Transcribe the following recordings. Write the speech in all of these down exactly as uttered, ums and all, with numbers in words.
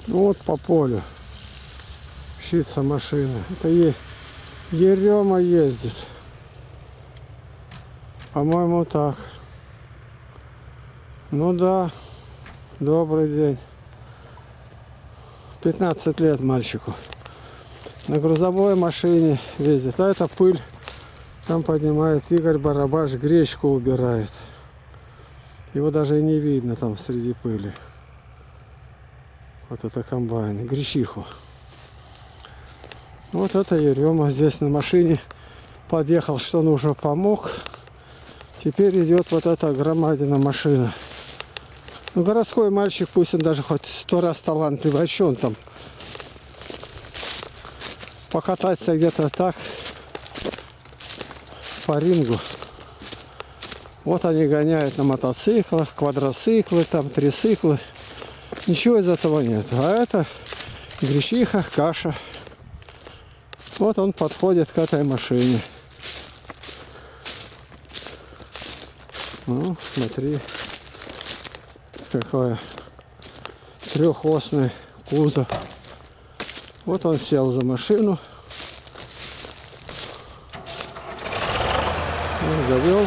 Ну вот по полю мчится машина. Это е... Ерема ездит. По-моему, так. Ну да, добрый день. пятнадцать лет мальчику. На грузовой машине ездит. А это пыль. Там поднимает Игорь Барабаш, гречку убирает. Его даже и не видно там среди пыли. Вот это комбайн. Гречиху. Вот это Ерема здесь на машине подъехал, что нужно, помог. Теперь идет вот эта громадина машина. Ну, городской мальчик, пусть он даже хоть сто раз талантливый, а что он там? Покататься где-то так по рингу. Вот они гоняют на мотоциклах, квадроциклы, там трициклы. Ничего из этого нет. А это гречиха, каша. Вот он подходит к этой машине. Ну, смотри, какой трехосный кузов. Вот он сел за машину. Он завел.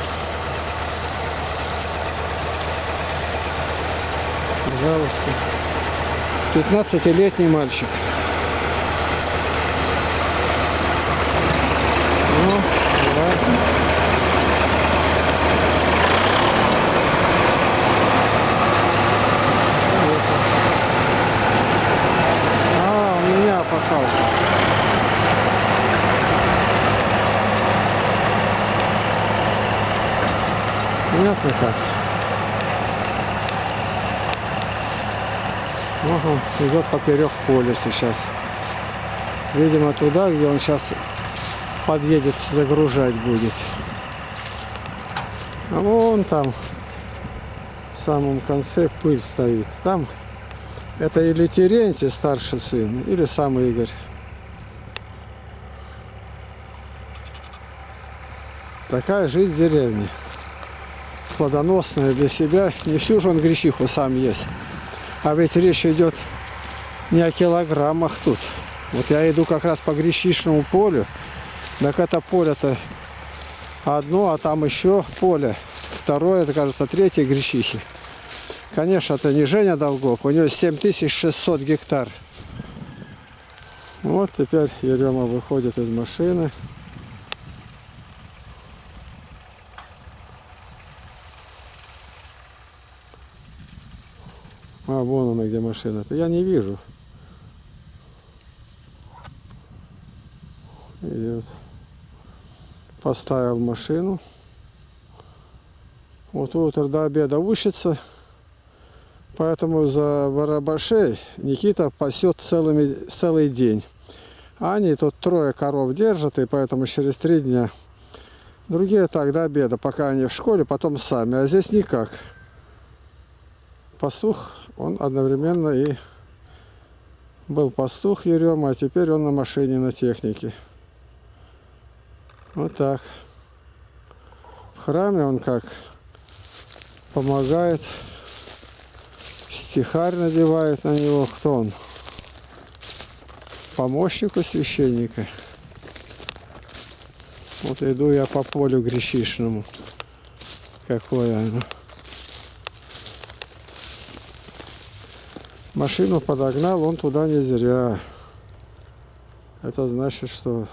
Пожалуйста. пятнадцатилетний мальчик. Ну, ладно. А, он меня опасался. Понятно как. Вот он идет поперек поля сейчас. Видимо, туда, где он сейчас подъедет, загружать будет. А вон там в самом конце пыль стоит. Там это или Терентий, старший сын, или сам Игорь. Такая жизнь в деревне. Плодоносная для себя. Не всю же он гречиху сам ест. А ведь речь идет не о килограммах тут. Вот я иду как раз по гречишному полю. Так это поле-то одно, а там еще поле. Второе, это, кажется, третье гречихи. Конечно, это не Женя Долгов. У него семь тысяч шестьсот гектар. Вот теперь Ерема выходит из машины. А, вон она, где машина-то. Я не вижу. Идет. Поставил машину. Вот утро до обеда учится. Поэтому за Барабашей Никита пасет целыми, целый день. А они тут трое коров держат, и поэтому через три дня. Другие так до обеда, пока они в школе, потом сами. А здесь никак. Пастух, он одновременно и был пастух Ерема, а теперь он на машине, на технике. Вот так. В храме он как помогает, стихарь надевает на него. Кто он? Помощнику священника. Вот иду я по полю гречишному. Какое оно. Машину подогнал он туда не зря. Это значит, что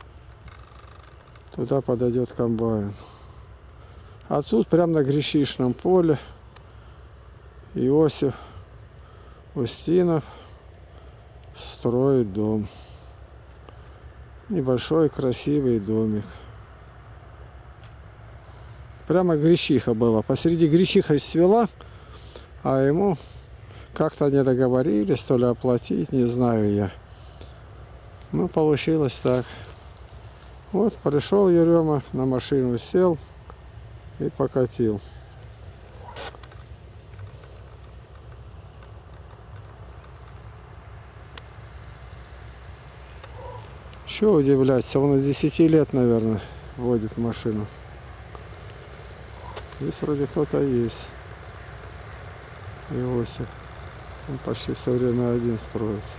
туда подойдет комбайн. А тут прямо на гречишном поле Иосиф Устинов строит дом. Небольшой красивый домик. Прямо гречиха была. Посреди гречиха свела, а ему как-то не договорились, то ли оплатить, не знаю я. Ну, получилось так. Вот, пришел Ерема, на машину сел и покатил. Чего удивляться, он из десяти лет, наверное, водит машину. Здесь вроде кто-то есть. Иосиф. Он почти все время один строится.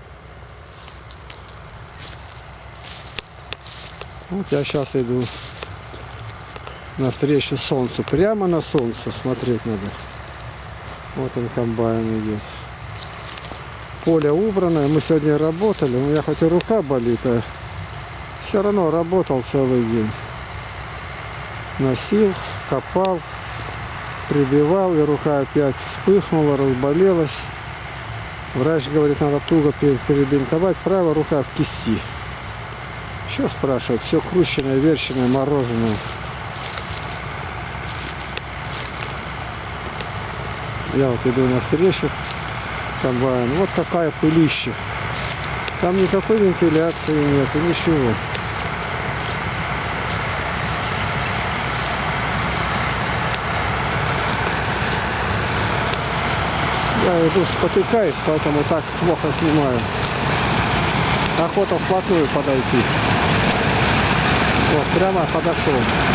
Вот я сейчас иду навстречу солнцу. Прямо на солнце смотреть надо. Вот он, комбайн идет. Поле убранное. Мы сегодня работали. У меня хоть и рука болит, а все равно работал целый день. Носил, копал, прибивал, и рука опять вспыхнула, разболелась. Врач говорит, надо туго перебинтовать. Правая рука в кисти. Что спрашивать? Все крученное, верченное, мороженое. Я вот иду навстречу комбайн. Вот какая пылища. Там никакой вентиляции нет, и ничего. Я иду, спотыкаюсь, поэтому так плохо снимаю. Охота вплотную подойти. Вот, прямо подошел.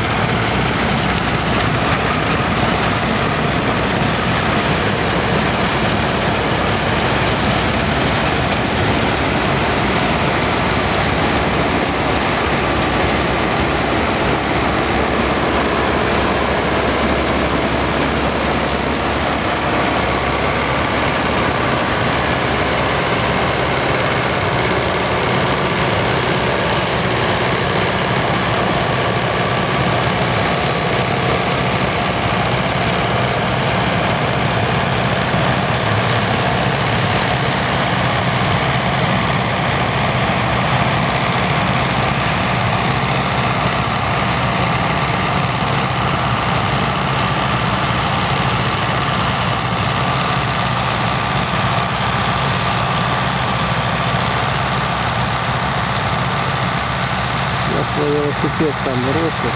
Свой велосипед там бросил.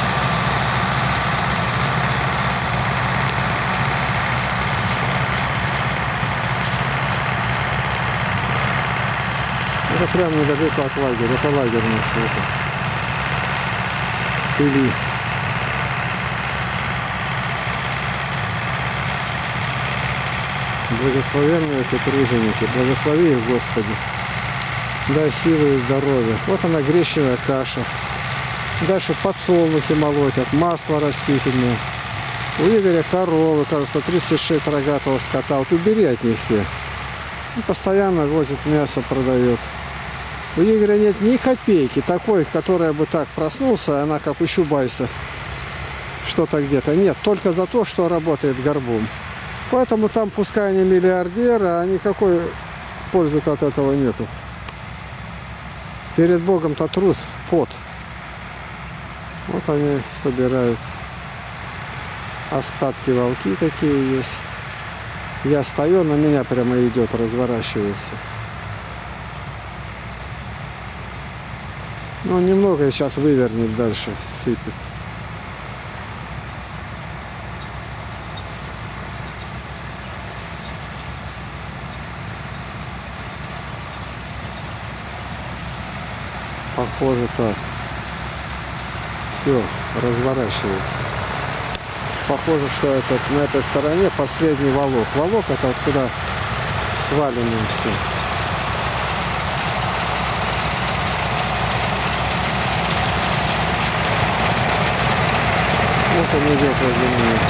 Это прямо недалеко от лагеря. Это лагерь наш. Это. Пыли. Благословенные эти труженики. Благослови их, Господи. Дай силы и здоровья. Вот она, гречневая каша. Дальше подсолнухи молотят, масло растительное. У Игоря коровы, кажется, тридцать шесть рогатого скота. Вот убери от них все. Он постоянно возит мясо, продает. У Игоря нет ни копейки такой, которая бы так проснулся, она как у Чубайса. Что-то где-то. Нет, только за то, что работает горбом. Поэтому там, пускай они миллиардеры, а никакой пользы от этого нету. Перед Богом-то труд, пот. Вот они собирают остатки, волки какие есть. Я стою, на меня прямо идет, разворачивается. Ну, немного сейчас вывернет дальше, сыпет. Похоже так. Все, разворачивается. Похоже, что этот, на этой стороне последний волок. Волок это вот куда свалено все. Вот он идет возле меня.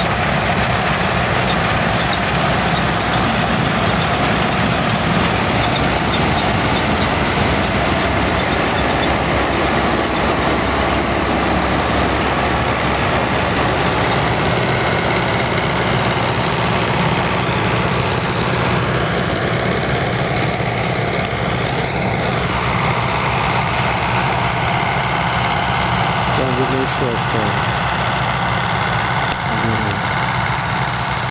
Там, видно, еще осталось.